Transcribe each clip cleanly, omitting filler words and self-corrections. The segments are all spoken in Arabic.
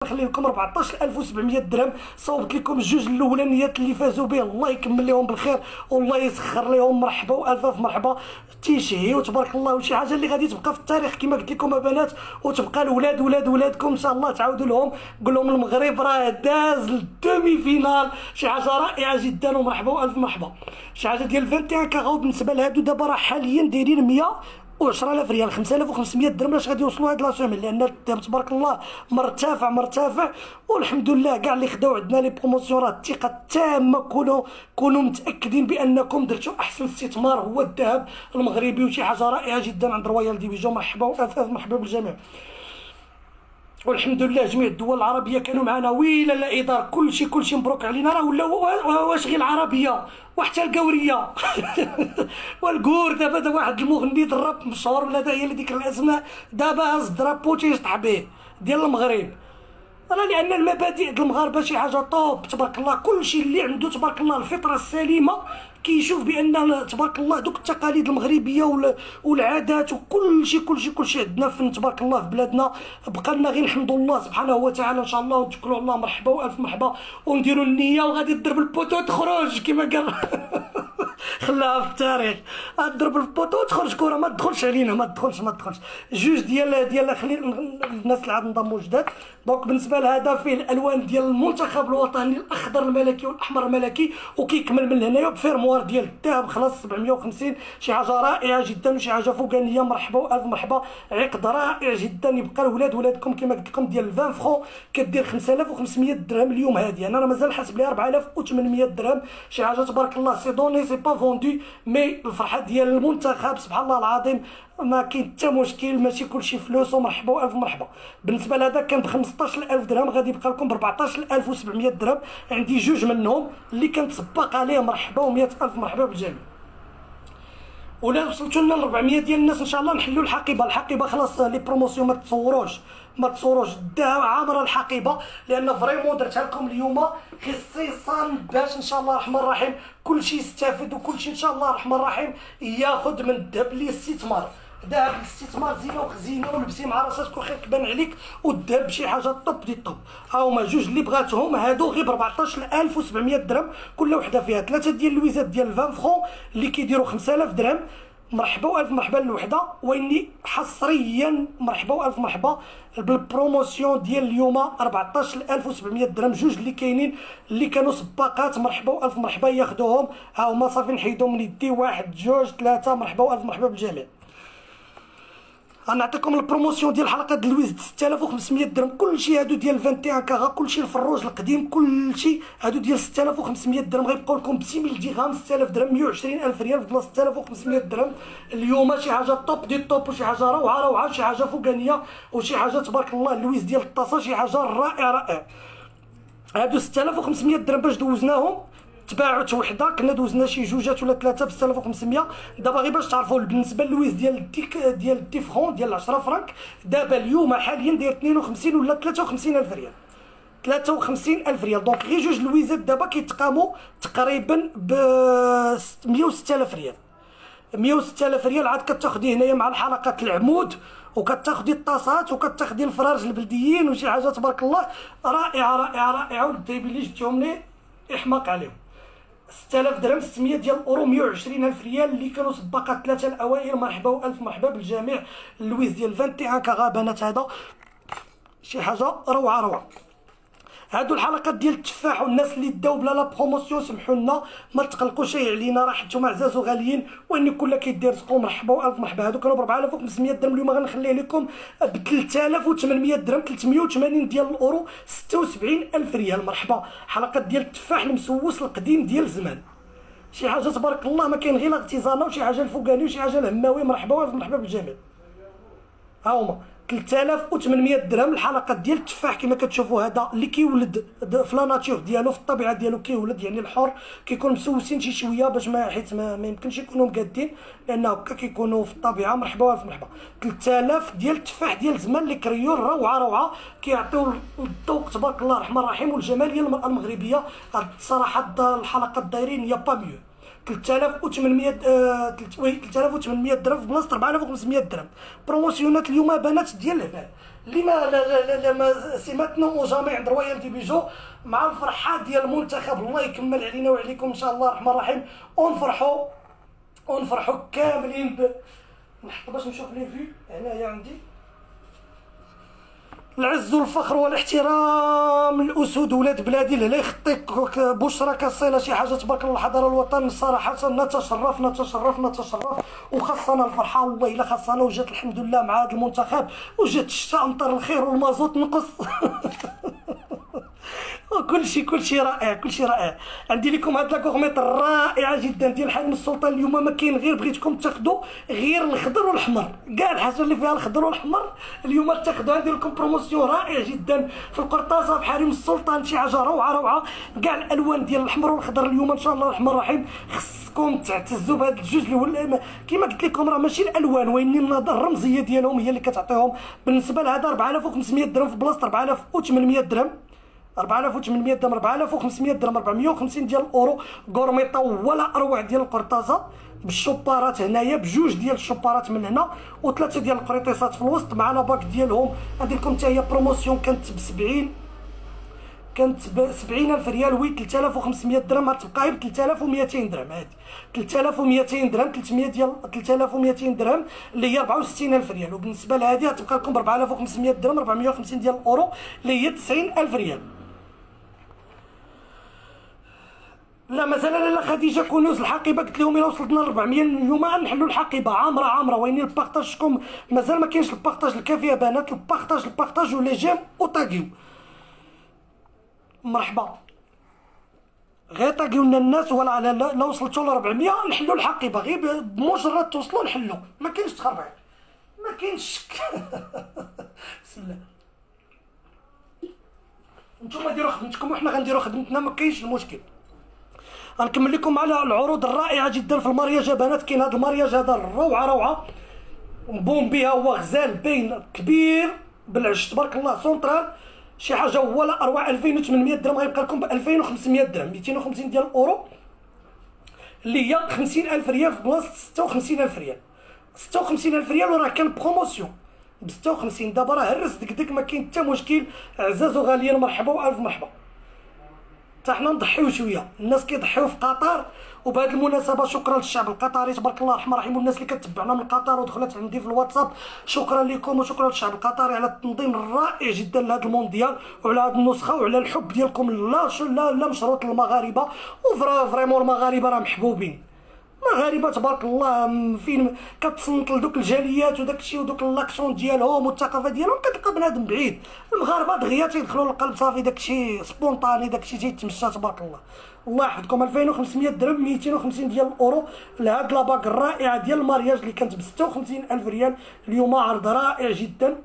نخلي لكم 14700 درهم. صوبت لكم الجوج الاولانيات اللي فازوا به، الله يكمل لهم بالخير والله يسخر لهم. مرحبا والف مرحبا، تيشهيو تبارك الله، وشي حاجه اللي غادي تبقى في التاريخ كما قلت لكم البنات، وتبقى الاولاد ولاد ولادكم ان شاء الله. تعاودوا لهم قول لهم المغرب راه داز للدومي فينال، شي حاجه رائعه جدا. ومرحبا والف مرحبا. شي حاجه ديال 21 كاغاو بالنسبه لهادو دابا راه حاليا دايرين 110,000 ريال، 5500 درهم باش غادي يوصلوا هاد لاسومين، لان الذهب تبارك الله مرتفع. والحمد لله كاع اللي خداو عندنا لي بروموسيون راه الثقه التامه. كونوا متاكدين بانكم درتوا احسن استثمار هو الذهب المغربي، وشي حاجه رائعه جدا عند رويال ديفيجن. مرحبا والف مرحبا بالجميع. والحمد لله جميع الدول العربيه كانوا معنا، ويلا لا ادار كلشي مبروك علينا. راه ولا واش غير العربيه وحتى القوريه والكور. دابا واحد المغني الراب مشهور ولا داعي لذكر الاسماء، دابا هز درابو تيشطح به ديال المغرب. راه لان المبادئ د المغاربه شي حاجه طوب تبارك الله. كلشي اللي عنده تبارك الله الفطره السليمه كيشوف بان تبارك الله دوك التقاليد المغربيه والعادات وكلشي عندنا فن تبارك الله في بلادنا. بقى لنا غير نحمد الله سبحانه وتعالى ان شاء الله ونتكلوا على الله. مرحبا والف مرحبا، ونديروا النيه وغادي تضرب البوطو تخرج كما قال خلاها في التاريخ. تضرب البوطو تخرج كره، ما تدخلش علينا، ما تدخلش. جوج ديال خلي الناس اللي عاد انضموا جداد. دونك بالنسبه لهذا فيه الالوان ديال المنتخب الوطني، الاخضر الملكي والاحمر الملكي، وكيكمل من هنايا بفيرموار ديال الذهب خلاص 750. شي حاجه رائعه جدا وشي حاجه فوقانيه. مرحبا والف مرحبا. عقد رائع جدا يبقى لولاد ولادكم كما قلت لكم. ديال 20 فرون كدير 5500 درهم اليوم هذه. انا مازال حاسب ليها 4800 درهم. شي حاجه تبارك الله. سي دوني سي با فوندو، مي الفرحه ديال المنتخب سبحان الله العظيم ما كاين حتى مشكل، ماشي كلشي فلوس. ومرحبا والف مرحبا. بالنسبه لهذا كان ب 15000 درهم، غادي يبقى لكم ب 14700 درهم. عندي جوج منهم اللي كنتسبق عليه. مرحبا و100000 مرحبا بالجميع. ولا وصلتوا لنا ل 400 ديال الناس ان شاء الله نحلوا الحقيبه خلاص. لي بروموسيون ما تصوروش الذهب عامره الحقيبه، لان فريمون درتها لكم اليوم خصيصا باش ان شاء الله الرحمن الرحيم كلشي يستافد، وكلشي ان شاء الله الرحمن الرحيم ياخذ من الذهب للاستثمار. ذهب الاستثمار زينه وخزينه ولبسي مع راسك وخير كبان عليك، والذهب شي حاجه طوب دي طوب. هاهما جوج اللي بغاتهم هادو غير ب 14700 درهم كل وحده. فيها 3 ديال اللويزات ديال 20 فرون اللي كيديروا 5000 درهم. مرحبا والف مرحبا للوحده. واني حصريا مرحبا والف مرحبا بالبروموسيون ديال اليوم 14700 درهم. جوج اللي كاينين اللي كانوا سباقات. مرحبا والف مرحبا ياخذوهم. ها هما صافي نحيدهم من يدي. 1 2 3. مرحبا والف مرحبا بالجميع. غنعطيكم البروموسيون ديال الحلقه د لويز 6500 درهم. كلشي هادو ديال 21 كاغا، كلشي الفروج القديم، كلشي هادو ديال 6500 درهم. غيبقاو لكم ب 6000 درهم، 6000 درهم، 120000 ريال في بلاصه 6500 درهم اليوم. شي حاجه طوب دي طوب، وشي حاجه روعه، شي حاجه فوقانيه، وشي حاجه تبارك الله. لويز ديال الطاسه شي حاجه رائع. هادو 6500 درهم باش دوزناهم تباعت وحده. كنا دوزنا شي جوجات ولا ثلاثه ب 6500. دابا غير باش تعرفوا بالنسبه للويز ديال الدي فرون ديال 10 فرانك دابا اليوم حاليا داير 52 ولا 53000 ريال. 53000 ريال. دونك غير جوج لويزات دابا كيتقاموا تقريبا ب 106000 ريال. 106000 ريال عاد كتاخدي هنايا مع الحلقات العمود، وكتاخدي الطاسات، وكتاخدي الفراج البلديين، وشي حاجه تبارك الله رائعه. والدايبين اللي جبتهم لي احماق عليهم. 6000 درهم، 600 ديال الاورو، 120000 ريال اللي كانوا سباقات 3 الاوائل. مرحبا والف مرحبا بالجميع. اللويز ديال 21 كاغا بنات هذا شي حاجه روعه. هادو الحلقات ديال التفاح، والناس اللي داو بلا لا بروموسيون سمحوا لنا ما تقلقوش علينا، راه حيتو عزاز وغاليين واني كلها كيدير رزقو. مرحبا والف مرحبا. هادو كانوا ب 4500 درهم، اليوم غنخليه لكم ب 3800 درهم، 380 ديال الاورو، 76000 ريال. مرحبا. حلقات ديال التفاح المسوس القديم ديال زمان، شي حاجه تبارك الله ما كاين غير الاغتزانه، وشي حاجه الفوقاني، وشي حاجه الهماوي. مرحبا والف مرحبا بالجميع. ها هما 3800 درهم الحلقات ديال التفاح كما كتشوفوا. هذا اللي كيولد في لا ناتور ديالو، في الطبيعه ديالو كيولد، يعني الحر كيكون مسوسين شي شويه باش ما حيت ما يمكنش يكونوا مقادين، لان هكا كيكونوا في الطبيعه. مرحبا والف مرحبا. 3000 ديال التفاح ديال زمان اللي كريور روعه كيعطيو الذوق تبارك الله الرحمن الرحيم والجمال ديال المراه المغربيه. الصراحه الحلقات دايرين يا با ميو. 3800 درهم في بلاصه 4500 درهم. بروموسيونات اليوم بنات ديال الهبال، لما لا ما سي ماتنون او جامي عند رويال دي بيجو مع الفرحه ديال المنتخب. الله يكمل علينا وعليكم ان شاء الله الرحمن الرحيم، ونفرحوا كاملين نحط باش نشوف لي فيو هنايا عندي. العز والفخر والاحترام الاسود ولاد بلادي اللي يخطيك بشرى كالصيله شي حاجه تبارك الله. حضر الوطن صراحه نتشرف وخاصنا الفرحه والله الا خاصنا. وجات الحمد لله مع هذا المنتخب وجات الشتاء امطر الخير والمازوت نقص كل شيء رائع. عندي لكم هاد لاكوغميط رائعه جدا ديال حريم السلطان. اليوم ما كاين غير بغيتكم تاخذوا غير الخضر والاحمر، كاع الحاجه اللي فيها الخضر والاحمر اليوم تاخذوها. ندير لكم بروموسيون رائع جدا في القرطاسه في حريم السلطان، شي حاجه روعه. كاع الالوان ديال الاحمر والخضر اليوم ان شاء الله الرحمن الرحيم. خصكم تعتزوا بهاد الجوج اللي كما قلت لكم راه ماشي الالوان وانما الرمزيه ديالهم هي اللي كتعطيهم. بالنسبه لهذا 4500 درهم في بلاصه 4800 درهم، 4800 درهم 4500 درهم 450 ديال الاورو. غورميطه ولا اروع ديال القرطاسه بالشوبارات هنايا، بجوج ديال الشوبارات من هنا وثلاثه ديال القريطيسات في الوسط مع لاباك ديالهم. غادي لكم حتى هي بروموسيون كانت ب 70000 ريال وي 3500 درهم، غتبقى ب 3200 درهم. هادي 3200 درهم 300 ديال 3200 درهم اللي هي 64000 ريال. وبالنسبه لهادي غتبقى لكم ب 4500 درهم 450 ديال الاورو اللي هي 90000 ريال. لا مازال لا خديجه كنوز الحقيبه قلت لهم الا وصلتنا ل 400 اليوم نحلوا الحقيبه عامره. وين البارطاجكم مازال ما كاينش البارطاج الكافي يا بنات. البارطاج ولي جيم وطاقيو مرحبا، غير طاقيو لنا الناس. ولا لا وصلتوا ل 400 نحلوا الحقيبه، غير بمجرد توصلوا نحلوا، ما كاينش تخربيق ما كاينش بسم الله. نتوما ديروا خدمتكم وحنا غنديروا خدمتنا، ما كاينش المشكل. غنكمل لكم على العروض الرائعه جدا في المارياج يا بنات. كاين هذا المارياج هذا روعه بومبي، هو غزال باين كبير بالعش تبارك الله سونطرال، شي حاجه ولا اروع. 2800 درهم غيبقى لكم ب 2500 درهم، 250 ديال الاورو اللي هي 50000 ريال في بلاصه 56000 ريال. 56000 ريال وراه كان بروموسيون ب 56. دابا راه هرس دك ما كاين حتى مشكل. عزاز وغاليين مرحبا والف مرحبا. حتى حنا نضحيو شويه، الناس كيضحيو في قطر. وبهذه المناسبه شكرا للشعب القطري تبارك الله الرحمن الرحيم، والناس اللي كتبعنا من قطر ودخلت عندي في الواتساب شكرا لكم. وشكرا للشعب القطري على التنظيم الرائع جدا لهذا المونديال وعلى هذه النسخه وعلى الحب ديالكم لا مشروط للمغاربه. وفريمون المغاربه راه محبوبين، مغاربه تبارك الله. فين كتصنت لدوك الجاليات وداك الشيء ودوك اللاكسون ديالهم والثقافه ديالهم كتلقى بنادم بعيد. المغاربه دغيا تيدخلوا للقلب صافي، داك الشيء سبونطاني، داك الشيء تيتمشى تبارك الله. الله يحفظكم. 2500 درهم 250 ديال الاورو لهاد لاباك الرائعه ديال المارياج اللي كانت ب 56000 ريال. اليوم عرض رائع جدا.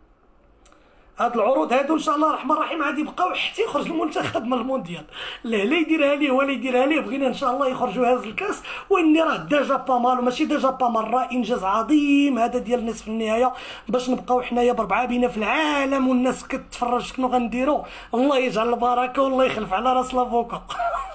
هاد العروض هادو ان شاء الله الرحمن الرحيم غادي يبقاو حتى يخرج المنتخب من المونديال. لا يديرها ليه ولا يديرها ليه، بغينا ان شاء الله يخرجوا هذا الكاس. واني راه ديجا بامال وماشي ديجا بامال، راه انجاز عظيم هذا ديال نصف النهايه باش نبقاو حنايا بربعه بينا في العالم والناس كتفرج شنو غنديروا. الله يجعل البركه والله يخلف على راس لافوكا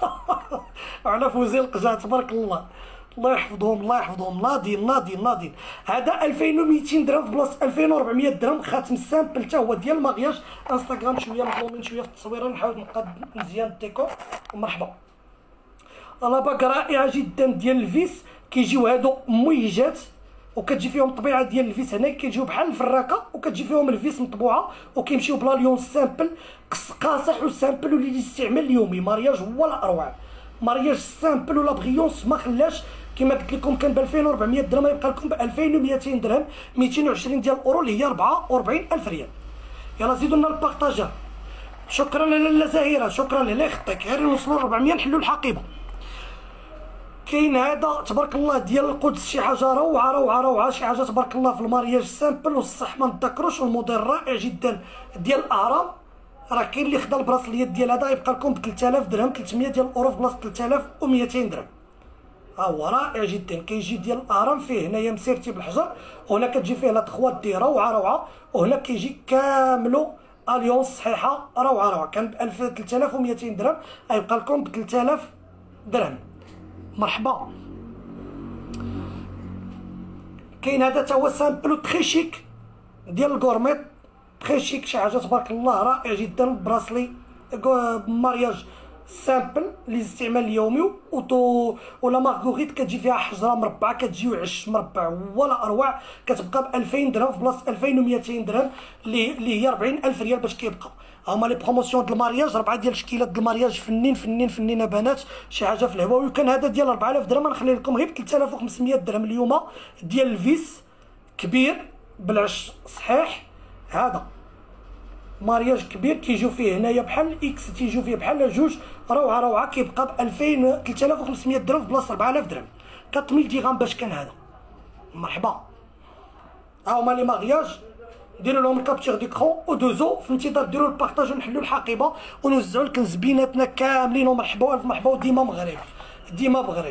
وعلى فوزي القجا تبارك الله. الله يحفظهم ناضين. هذا 2200 درهم في بلاصه 2400 درهم. خاتم سامبل حتى هو ديال المغياج. انستغرام شويه مظلومين شويه في التصويره، نحاول نبقى مزيان الديكور. ومرحبا. لاباك رائعه جدا ديال الفيس، كيجيو هادو مويجات وكتجي فيهم الطبيعه ديال الفيس. هنا كيجيو بحال الفراكه وكتجي فيهم الفيس مطبوعه وكيمشيو بلا ليون سامبل قاصح وسامبل وللاستعمال اليومي. مارياج ولا اروع، مارياج سامبل ولا بغيونس ما خلاش. كما قلت لكم كان ب 2400 درهم يبقى لكم ب 2200 درهم، 220 ديال الاورو اللي هي 44000 ريال. يلا زيدوا لنا البارطاجه. شكرا لاله زهيره، شكرا الله يخطيك. غير نوصلوا 400 نحلوا الحقيبه. كاين هذا تبارك الله ديال القدس، شي حاجه روعه شي حاجه تبارك الله في المارياج سامبل والصح ما نتذكروش. والموديل رائع جدا ديال الاهرام. راه كاين اللي خدا البراسليات ديال هذا يبقى لكم ب 3000 درهم، 300 ديال الاورو في بلاصه 3200 درهم. ها هو رائع جدا. كيجي ديال الاهرام فيه هنايا مسيرتي بالحجر، وهنا كتجي فيه لا تخوا دي روعه، وهنا كيجي كاملو اليونس صحيحه روعه. كان ب 3200 درهم غيبقى لكم ب 3000 درهم. مرحبا. كاين هذا تا هو سامبلو تري شيك ديال الكورميط تري شيك، شي حاجه تبارك الله رائع جدا. براسلي مارياج سامبل للاستعمال اليومي، ولا مارغوريت كتجي فيها حجره مربعه، كتجي عش مربع ولا اروع، كتبقى ب 2000 درهم في بلاصه 2200 درهم اللي هي 40000 ريال باش كيبقى. هما لي بروموسيون د المارياج، 4 ديال الشكيلات د المارياج فنين فنين فنينه بنات، شي حاجه في الهواء. وكان هذا ديال 4000 درهم غنخلي لكم غير ب 3500 درهم اليوم، ديال الفيس كبير بالعش صحيح. هذا مارياج كبير كيجيو فيه هنايا بحال اكس، تيجيو فيه بحال جوج، روعه روعه، كيبقى ب 2000 3500 درهم في بلاصه 4000 درهم. 4000 درهم باش كان هذا. مرحبا. ها هما لي مارياج، ديروا لهم كابتشر ديكرون ودوزو في انتظار ديروا البارطاج ونحلوا الحقيبه ونوزعوا الكنز بيناتنا كاملين. ومرحبا والف مرحبا، وديما مغرب ديما مغرب.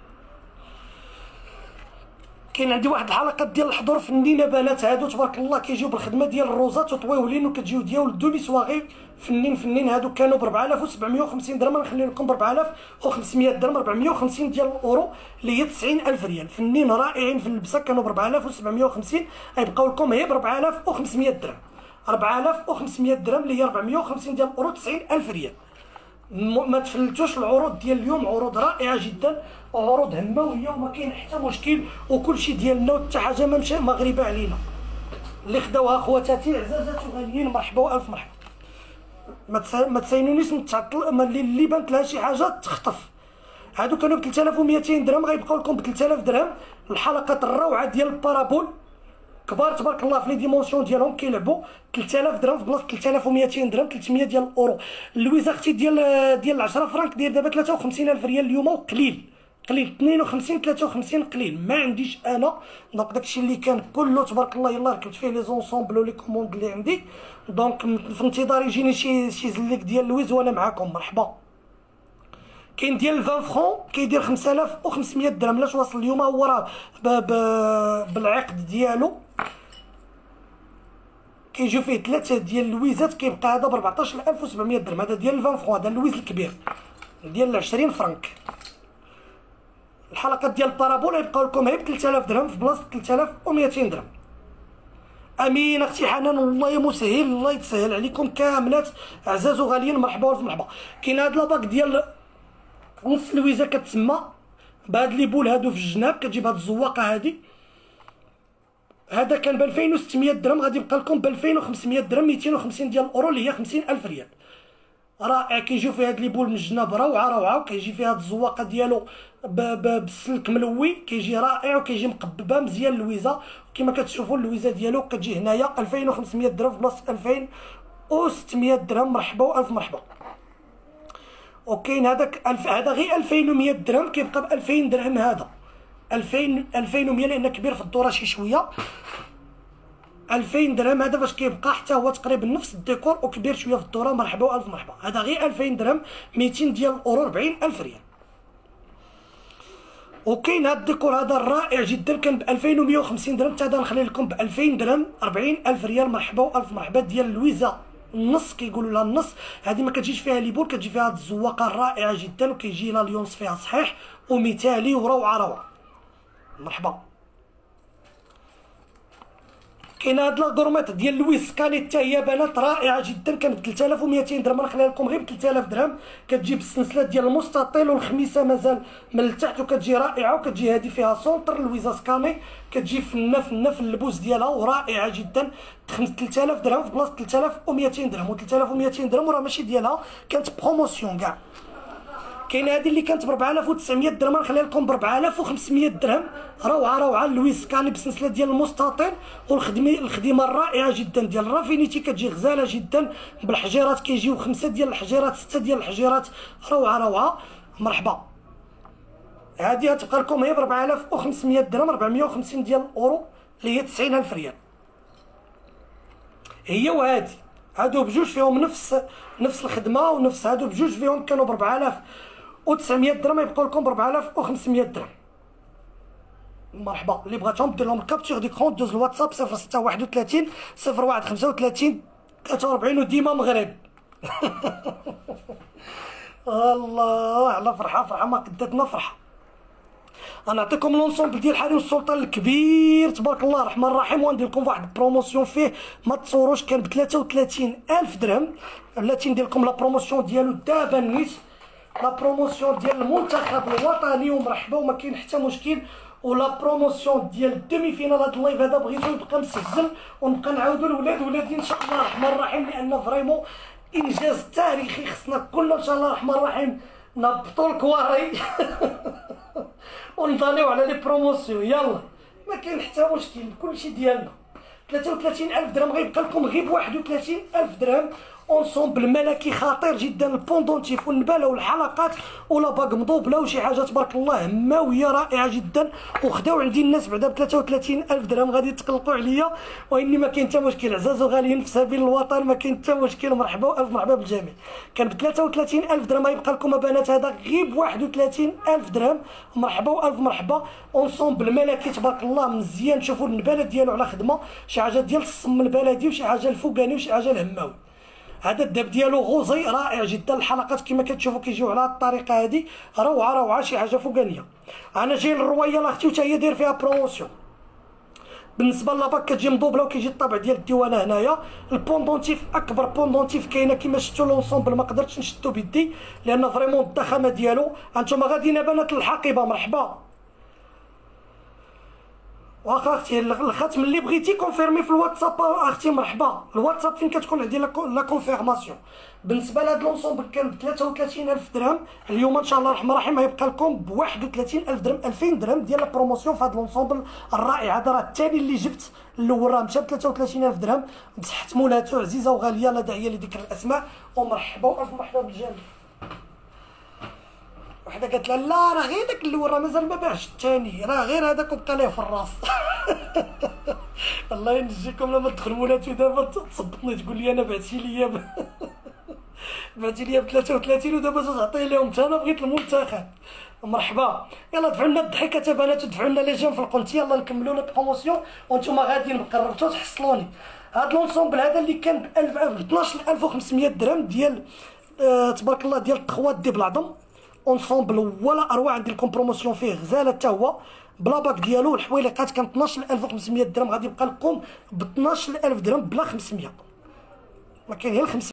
كاين عندي واحد الحلقات ديال الحضور فنينه بنات، هادو تبارك الله كيجيو بالخدمه ديال الروزات وطويولين، وكتجيو ديال لي سواغي فنين فنين. هادو كانوا ب 4750 درهم، غنخلي لكم ب 4500 درهم، 450 ديال الاورو اللي هي 90000 ريال. فنين رائعين في اللبسه، كانوا ب 4750، غيبقاو لكم هي ب 4500 درهم. 4500 درهم اللي هي 450 ديال الاورو، 90000 ريال. ما تفلتوش العروض ديال اليوم، عروض رائعه جدا وعروض همويه وما كاين حتى مشكل، وكلشي ديالنا وحتى حاجه ما مشى مغربه علينا. اللي خداوها خواتاتي عزازات وغاليين، مرحبا والف مرحبا. ما تساينونيش نتعطل، اللي بانت لها شي حاجه تخطف. هادو كانوا ب 3200 درهم، غيبقاو لكم ب 3000 درهم. الحلقات الروعه ديال البارابول كبار تبارك الله في لي ديمونسيون ديالهم، كيلعبوا 3000 درهم في بلاصه 3200 درهم، 300 ديال الاورو. اللويز اختي ديال 10 فرانك داير دابا 53000 ريال اليوم، وقليل قليل 52 53 قليل. ما عنديش انا دونك داكشي اللي كان كله تبارك الله يلاه ركبت فيه لي زونسومبل ولي كوموند اللي عندي، دونك في انتظار يجيني شي زليك ديال اللويز وانا معاكم. مرحبا. كاين ديال 20 فرون كيدير 5500 درهم، لاش واصل اليوم هو راه بالعقد ديالو كيجيو فيه 3 ديال اللويزات، كيبقى هذا ب 14700 درهم. هذا ديال 20 فرون، هذا اللويز الكبير ديال 20 فرنك. الحلقات ديال البارابول يبقاو لكم غير ب 3000 درهم في بلاصه 3200 درهم. امين اختي حنان، والله مسهل، الله يتسهل عليكم كاملات عزاز وغاليين. مرحبا والف مرحبا. كاين هاد لاباك ديال نص لويزه كتسمى بهاد لي بول هادو في الجناب، كتجيب هاد الزواقه هادي. هذا كان ب 2600 درهم، غادي يبقى لكم ب 2500 درهم، 250 ديال الاورو اللي هي 50000 ريال. رائع. كيجيو فيه هاد لي بول من الجناب روعه روعه، وكيجي فيها هاد الزواقه ديالو بالسلك ملوي، كيجي رائع وكيجي مقببه مزيان اللويزه. كما كتشوفوا اللويزه ديالو كتجي هنايا 2500 درهم في بلاصه 2600 درهم. مرحبا والف مرحبا. وكاين هذاك هذا غير 2100 درهم، كيبقى ب 2000 درهم. هذا 2100 لان كبير في الدوره شي شويه. 2000 درهم هذا فاش كيبقى، حتى هو تقريبا نفس الديكور وكبير شويه في الدوره. مرحبا والف مرحبا. هذا غير 2000 درهم، 200 ديال الاورو، 40000 ريال. وكاين هذا الديكور هذا رائع جدا، كان ب 2150 درهم، حتى هذا نخلي لكم ب 2000 درهم، 40000 ريال. مرحبا والف مرحبا. ديال لويزا النص، كيقولوا لها النص، هذه ما كتجيش فيها لي بول، كتجي فيها هاد الزواقه رائعه جدا، وكيجي لا ليونس فيها صحيح ومثالي وروعه روعه. مرحبا. كاين هاد لاكورمات ديال لويس سكاني حتى هي بنات رائعه جدا، كانت ب 3200 درهم، نخليها لكم غير ب 3000 درهم. كتجي بالسلسله ديال المستطيل والخميسه مازال من التحت، وكتجي رائعه، وكتجي هذه فيها سونتر لويزا سكاني، كتجي فنه في اللبوس ديالها ورائعه جدا. 3000 درهم في بلاصه 3200 درهم، و 3200 درهم وراه ماشي ديالها، كانت بروموسيون كاع. كاين هذه اللي كانت ب 4900 درهم، نخليها لكم ب 4500 درهم. روعه روعه لويس كاني بالسلسله ديال المستطيل، الخدمه الرائعه جدا ديال الرافينيتي، كتجي غزاله جدا بالحجيرات، كيجيو 5 ديال الحجيرات، 6 ديال الحجيرات، روعه روعه. مرحبا. هذه غتبقى لكم هي ب 4500 درهم، 450 ديال الاورو اللي هي 90000 ريال. هي وهذه هادو بجوج فيهم نفس الخدمه، ونفس هادو بجوج فيهم كانوا ب 4900 درهم، يبقاو لكم ب 4500 درهم. مرحبا. اللي بغاتهم دير لهم الكابتور ديكرون، دوز الواتساب 0631 0135 43 وديما مغرب. الله على فرحه ما قدتنا فرحه. غنعطيكم لونسومبل ديال حريم السلطان الكبير تبارك الله الرحمن الرحيم، وندير لكم واحد البروموسيون فيه ما تصوروش، كان ب 33,000 درهم. بلاتي ندير لكم لا بروموسيون ديالو دابا نيت، لا بروموسيون ديال المنتخب الوطني ومرحبا وما كاين حتى مشكل. ولا بروموسيون ديال الدومي فينال. هاد اللايف هذا بغيتو يبقى مسجل ونبقى نعاودو لولاد ولادي ان شاء الله الرحمن الرحيم، لان فريمون انجاز تاريخي خصنا كلنا ان شاء الله الرحمن الرحيم نهبطوا الكواري ونضاليو على لي بروموسيون. يلا ما كاين حتى مشكل، كلشي ديالنا. 33,000 درهم غيبقى لكم غير ب 31,000 درهم. اونسومبل ملكي خطير جدا، البوندونتيف والنباله والحلقات ولا باق مضوبله وشي حاجه تبارك الله هماويه رائعه جدا. وخداو عندي الناس بعدا ب 33,000 درهم غادي يتقلقوا عليا، واني ما كاين حتى مشكل. عزاز وغاليين في سبيل الوطن ما كاين حتى مشكل. مرحبا والف مرحبا بالجميع. كان ب 33,000 درهم غيبقى لكم البنات هذا غير ب 31,000 درهم. مرحبا والف مرحبا. اونسومبل ملكي تبارك الله مزيان. شوفوا النباله ديالو على خدمه، شي حاجه ديال الصم البلدي وشي حاجه الفوقاني وشي حاجه الهماوي. هذا الداب ديالو غوزي رائع جدا. الحلقات كما كتشوفوا كيجيو على الطريقه هذه روعه روعه، شي حاجه فوقانيه. انا جاي للرويال اختي وتا هي داير فيها بروموسيون. بالنسبه لاباك كتجي مضوبله وكيجي الطابع ديال الديوانه هنايا. البوندونتيف اكبر بوندونتيف كاينه كما شفتوا لونسومبل، ما قدرتش نشدو بيدي لان فريمون الضخامه ديالو. هانتوما غاديين بنات الحقيبه مرحبا. واخا اختي الختم اللي بغيتي كونفيرمي في الواتساب اختي مرحبا. الواتساب فين كتكون عندي لا كونفيرماسيون. بالنسبه لهاد لونسومبل كان ب 33,000 درهم، اليوم ان شاء الله الرحمن الرحيم غيبقى لكم ب 31,000 درهم. 2000 درهم ديال البروموسيون في هاد لونسومبل الرائع هذا. راه الثاني اللي جبت الاول راه مشى ب 33,000 درهم. بصحت مولاتو عزيزه وغاليه لا داعي لذكر الاسماء. ومرحبا والف مرحبا بالجميع. وحده قالت لها لا راه غير داك الاول راه مازال ما باعش، الثاني راه غير هذاك وبقى ليه في الراس. الله ينجيكم لما تدخل مولاتو دابا تصبطني تقول لي انا بعتي ليا بعتي ليا ب 33 ودابا تعطي لهم. حتى انا بغيت المنتخب. مرحبا. يلا دفعوا لنا الضحكه بنات ودفعوا لنا لي جيم في القنت. يلا نكملوا لا بروموسيون وانتم غاديين قربتوا تحصلوني. هاد لونسومبل هذا اللي كان ب 12,500 درهم ديال تبارك الله ديال التخوات دي بالعظم. اونسومبل ولا اروع. عندي لكم بروموسيون فيه غزاله حتى هو بلا باك ديالو. الحويلقات كان 12,500 درهم غادي يبقى لكم ب 12,000 درهم بلا 500. ما كاين غير 500.